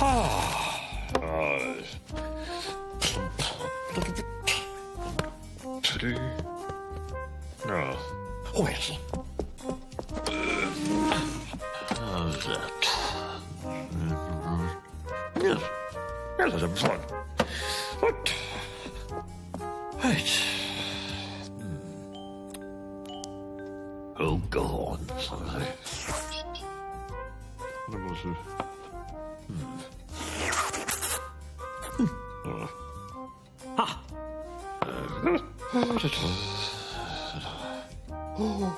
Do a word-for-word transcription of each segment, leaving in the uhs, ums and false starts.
Ah. Uh, Teddy. No. Where is he? How's that? Yes. Yes, I'm fine. What? Right. Oh, go on, son. What was it? Hmm. Oh. Ah. Uh, oh.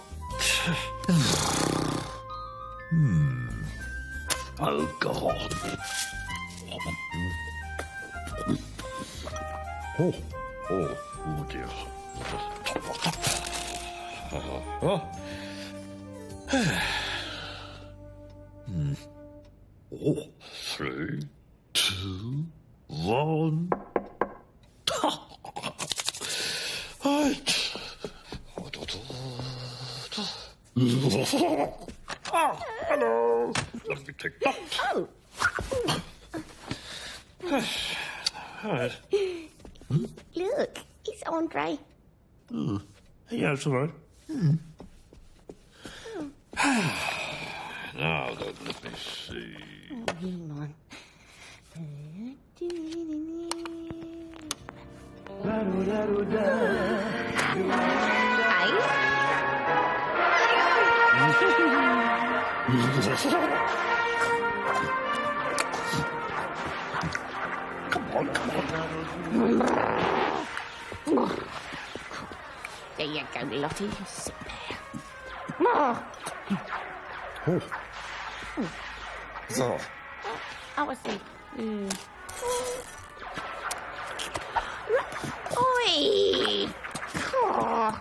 Hmm. Oh, God. Oh, oh, oh dear. Oh. Hmm. Oh, three, two, one. Right. Oh, hello. Let me take that. Oh. Right. Hmm? Look, it's Andre. Mm. Yeah, it's all right. Mm. Oh. Now then, let me see. Oh, hang on. Come on, come on. There you go, Lottie. Sit there. Oh. So. Oh, I see. Mm. Oi! Oh.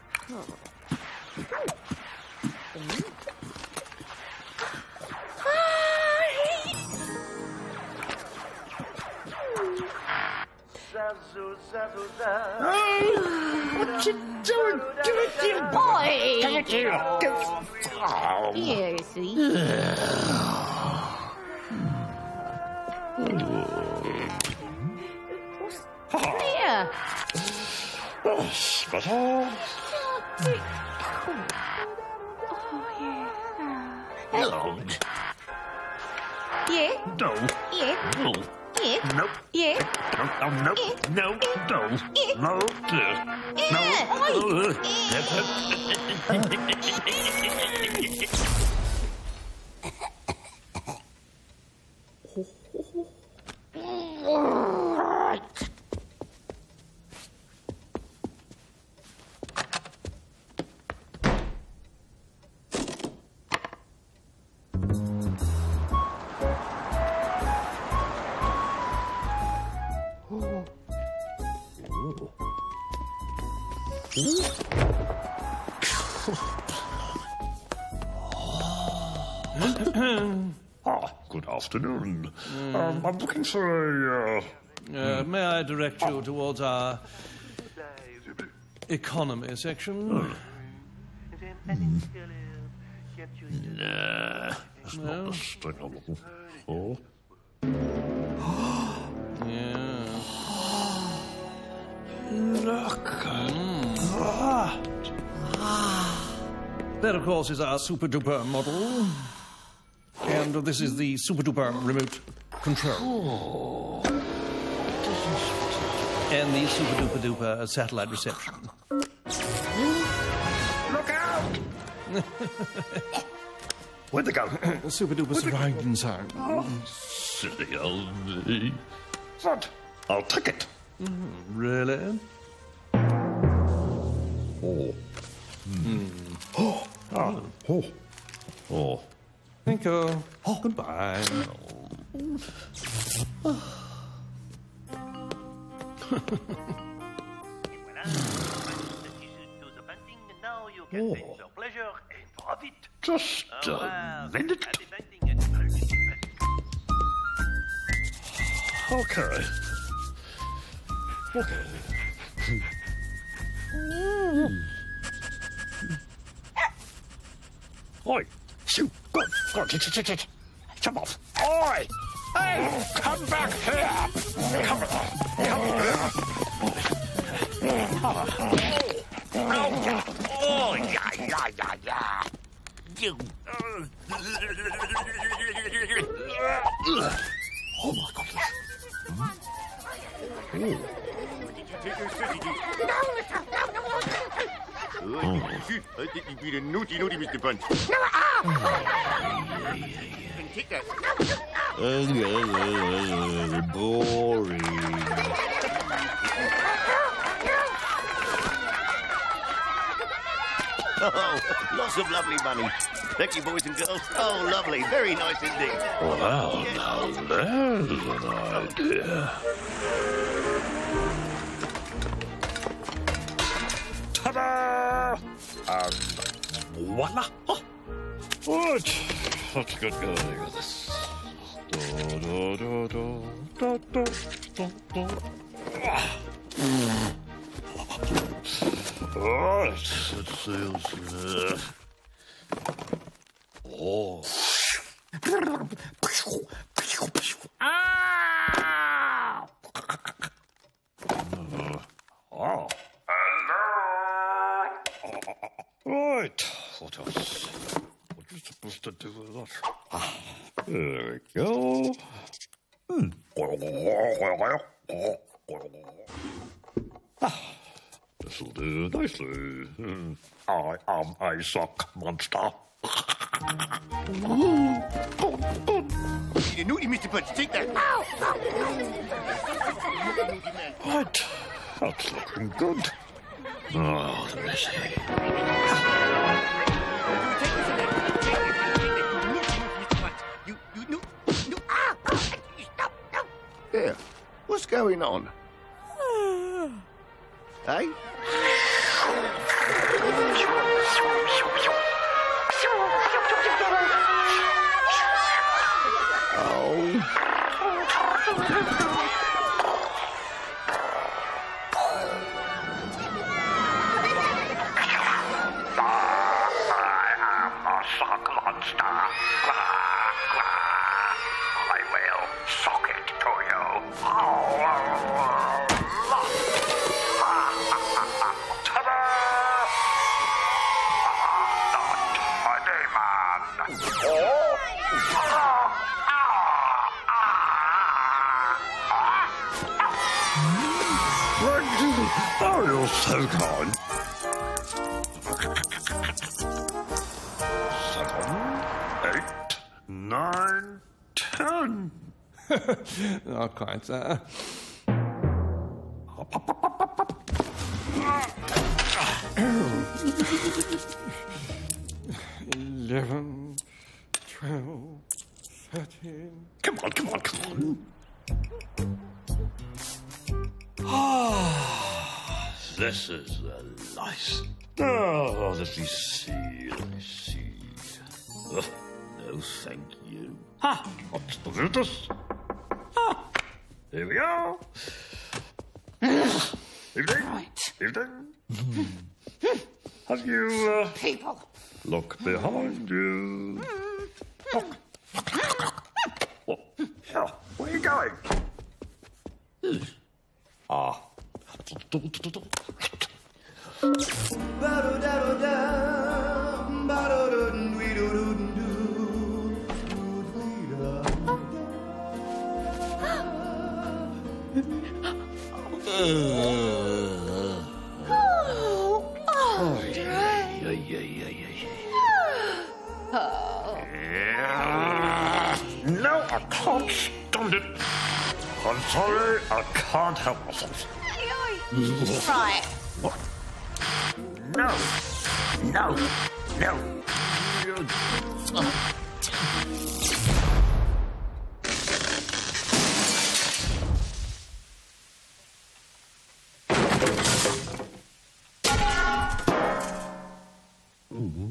What you doing? Give it to your boy! Give it to you! Oh. Here, sweet. What's here? Oh, Spottle. Oh, yeah. Hello. Yeah? No. Yeah? No. Yeah? Nope. Yeah? No, no, no. Yeah. No, no. Yeah. No, dear. Yeah. No. Ah, good afternoon. Mm. Um, I'm looking for a... Uh... Uh, may I direct you towards our economy section? Oh. Mm. Nah, that's no? not the thing I'm looking for. Yeah. Look mm. at that. That, of course, is our super-duper model. And this is the super-duper remote control. Oh. And the super-duper-duper satellite reception. Look out! Where'd they go? Super-duper surrounding sound. Oh, silly old me. What? I'll take it. Mm, really? Oh. Mm. Oh. Ah. Oh. Oh. Thank you. Oh. Goodbye. Oh. Just a minute. Okay. Okay. Oi! Shoot! Go! Go! Jump off! Oi! Hey, come back here! Come, come here! Oh, oh, yeah, yeah, yeah, yeah. You. Oh my goodness. Oh. I think you've been a naughty, naughty Mister Punch. Take that. Boring. Oh, lots of lovely money. Thank you, boys and girls. Oh, lovely. Very nice indeed. Well, now there's an idea. Ta-da! And voila! Oh. Right, let's get going with this. Do, do, do, do, do, do, do, do. Ah. Right, let's see what's there. Oh. Ah! Oh. Hello. Right. What else? What are you supposed to do with that? Ah, there we go. Hmm. Ah, this'll do nicely. Hmm. I am a sock monster. You naughty Mister Punch. Take that. Right. That's looking good. Oh, let me see. You, you, no, no, ah! Stop, no! There. What's going on? Hey? Oh, you're so kind. Seven, eight, nine, ten. Not quite, sir. Eleven, twelve, thirteen. Come on, come on, come on. Ah, this is the lice. Oh, let me see, let me see. Oh, no, thank you. Ah, what's the Brutus? Ah, here we go. Evening. Right. Evening. Have you, uh... People. Look behind you. Look. Oh, yeah, where are you going? Ah. Oh, yeah, yeah, yeah, yeah, yeah. oh. No, I can't stand it. I'm sorry, I can't help myself. Right. What? No. No. No. Mm-hmm.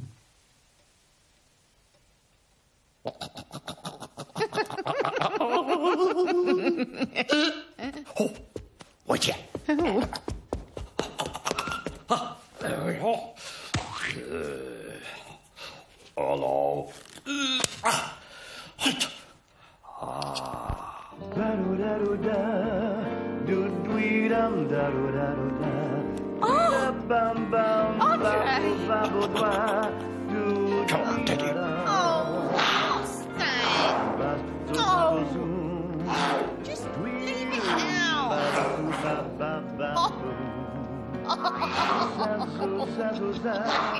Oh, wait ya. There we go. Uh, hello. Uh, ah, ah. Come on, Teddy. Oh, Stan. Oh, just leave it out.